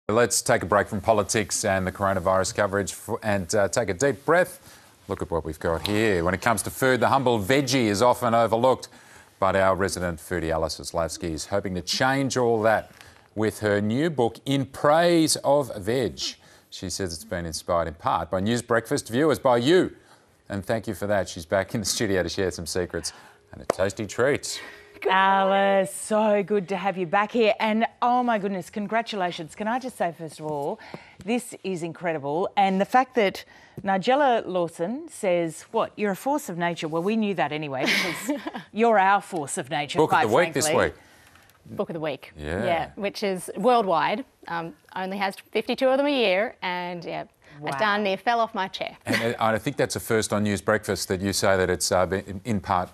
Let's take a break from politics and the coronavirus coverage and take a deep breath. Look at what we've got here. When it comes to food, the humble veggie is often overlooked, but our resident foodie Alice Zaslavsky is hoping to change all that with her new book, In Praise of Veg. She says it's been inspired in part by News Breakfast viewers, by you. And thank you for that. She's back in the studio to share some secrets and a tasty treat. Alice, so good to have you back here. And oh my goodness, congratulations. Can I just say, first of all, this is incredible. And the fact that Nigella Lawson says, what, you're a force of nature. Well, we knew that anyway, because you're our force of nature, Book quite of the week frankly. this week. Book of the week. Yeah. Which is worldwide. Only has 52 of them a year. And yeah, Wow. I darn near fell off my chair. And I think that's a first on News Breakfast that you say that it's been in part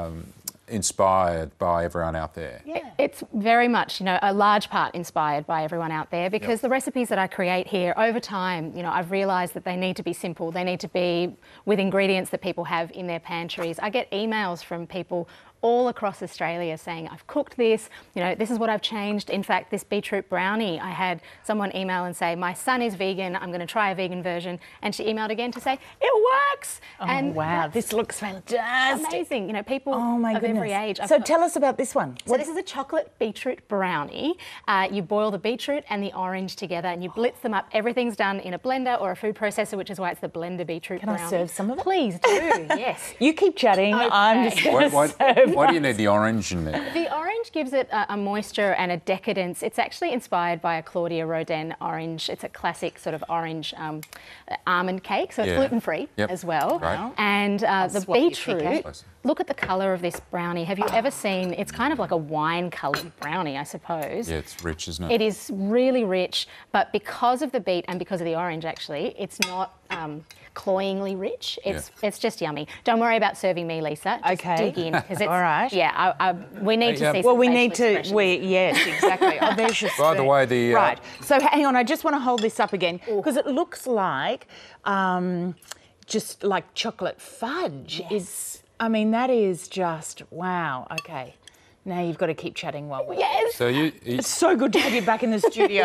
inspired by everyone out there. Yeah. It's very much, a large part inspired by everyone out there, because the recipes that I create here over time, I've realised that they need to be simple. They need to be with ingredients that people have in their pantries. I get emails from people all across Australia saying, I've cooked this, this is what I've changed. In fact, this beetroot brownie, I had someone email and say, my son is vegan, I'm going to try a vegan version. And she emailed again to say, it works. Oh, and wow, this looks fantastic. amazing. People of every age. So tell us about this one. So this is a chocolate beetroot brownie. You boil the beetroot and the orange together and you blitz them up. Everything's done in a blender or a food processor, which is why it's the blender beetroot brownie. Can I serve some of it? Please do, yes. You keep chatting, Okay. I'm just going to serve. Why do you need the orange in there? The orange gives it a moisture and a decadence. It's actually inspired by a Claudia Rodin orange. It's a classic sort of orange almond cake, so it's gluten-free as well. Right. And the beetroot, Close. look at the colour of this brownie. Have you ever seen, it's kind of like a wine-coloured brownie, I suppose. Yeah, it's rich, isn't it? It is really rich, but because of the beet and because of the orange, actually, it's not cloyingly rich. It's just yummy. Don't worry about serving me, Lisa. Just dig in, because it's all right. Yeah, we need to see. Well, some we facial need to. expressions. Yes, exactly. Oh, there's your By the spoon. way, the right. So hang on, I just want to hold this up again because it looks like just like chocolate fudge. Yes. I mean, that is just wow. Okay. Now you've got to keep chatting while we're... Yes. So It's so good to have you back in the studio.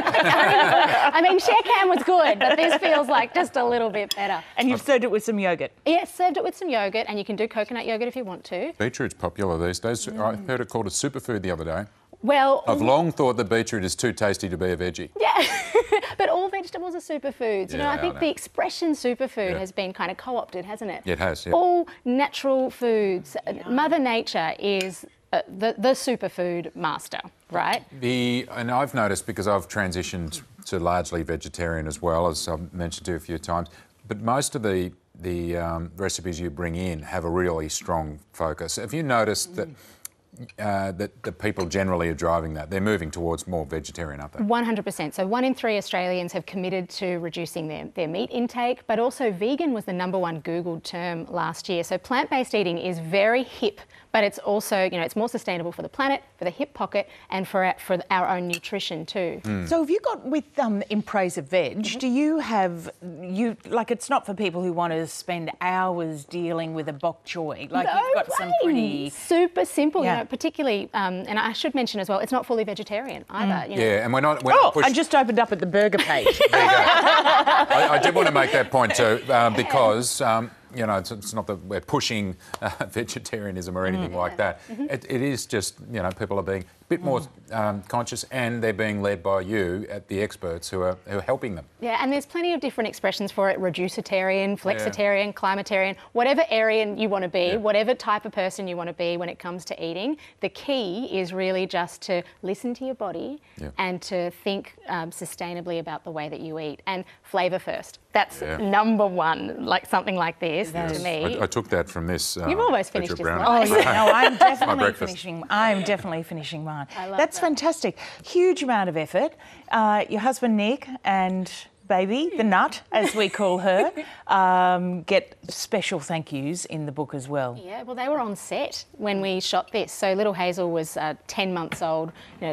I mean, share cam was good, but this feels like just a little bit better. And you've served it with some yogurt. Yeah, served it with some yogurt, and you can do coconut yogurt if you want to. beetroot's popular these days. I heard it called a superfood the other day. Well, I've long thought that beetroot is too tasty to be a veggie. yeah, but all vegetables are superfoods. Yeah, I think I know. the expression superfood has been kind of co-opted, hasn't it? It has, yeah. All natural foods. Mother Nature is the superfood master, right? And I've noticed, because I've transitioned to largely vegetarian as well, as I've mentioned to you a few times, but most of the recipes you bring in have a really strong focus. Have you noticed that that people generally are driving that? They're moving towards more vegetarian, aren't they? 100%. So 1 in 3 Australians have committed to reducing their meat intake, but also vegan was the #1 Googled term last year. So plant-based eating is very hip, but it's also, it's more sustainable for the planet, for the hip pocket, and for our own nutrition too. So have you got, with In Praise of Veg, do you have, like, it's not for people who want to spend hours dealing with a bok choy. Like, No you've got some way. pretty... Super simple, Yeah. particularly, and I should mention as well, it's not fully vegetarian either. Yeah, and we're not I just opened up at the burger page. There you go. I did want to make that point too, because it's not that we're pushing vegetarianism or anything like that. It is just, people are being a bit more conscious, and they're being led by you, the experts who are helping them. Yeah, and there's plenty of different expressions for it: reducitarian, flexitarian, climatarian, whatever area you want to be, whatever type of person you want to be when it comes to eating. The key is really just to listen to your body and to think sustainably about the way that you eat, and flavour first. That's #1, like something like this to me. I took that from this. You've almost finished beetroot your brownie. slice. Oh, yeah, no, I'm definitely breakfast. finishing. I'm definitely finishing mine. I love That's that. fantastic. Huge amount of effort. Your husband Nick and baby, the nut, as we call her, get special thank yous in the book as well. Yeah, well, they were on set when we shot this. So little Hazel was 10 months old,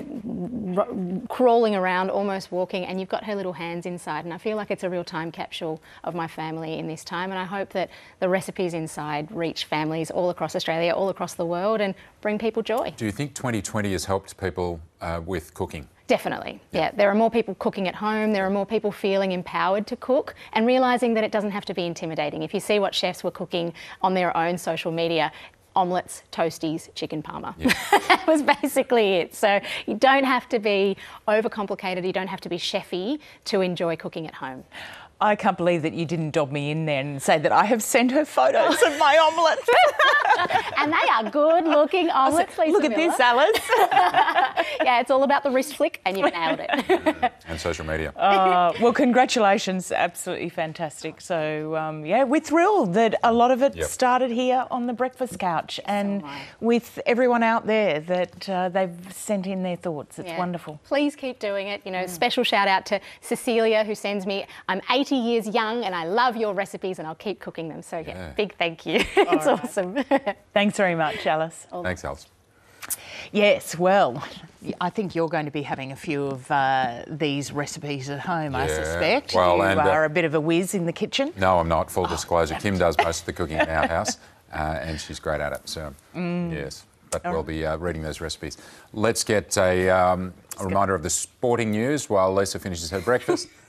crawling around, almost walking, and you've got her little hands inside. And I feel like it's a real time capsule of my family in this time. And I hope that the recipes inside reach families all across Australia, all across the world, and bring people joy. Do you think 2020 has helped people with cooking? Definitely, yeah. There are more people cooking at home, there are more people feeling empowered to cook and realising that it doesn't have to be intimidating. If you see what chefs were cooking on their own social media, omelettes, toasties, chicken parma. Yeah. That was basically it. So you don't have to be overcomplicated, you don't have to be chefy to enjoy cooking at home. I can't believe that you didn't dob me in there and say that I have sent her photos of my omelette. And they are good-looking omelettes, Lisa Look at Miller. this, Alice. Yeah, it's all about the wrist flick and you've nailed it. And social media. Well, congratulations. Absolutely fantastic. So, yeah, we're thrilled that a lot of it started here on the breakfast couch and with everyone out there that they've sent in their thoughts. It's wonderful. Please keep doing it. You know, special shout out to Cecilia who sends me, I'm 80 years young and I love your recipes and I'll keep cooking them. So, big thank you. It's awesome. Thanks very much, Alice. Thanks, Alice. Yes, well, I think you're going to be having a few of these recipes at home, I suspect. Well, you and, are a bit of a whiz in the kitchen. No, I'm not. Full disclosure. Kim does most of the cooking in our house and she's great at it. So, yes. But we'll be reading those recipes. Let's get a reminder of the sporting news while Lisa finishes her breakfast.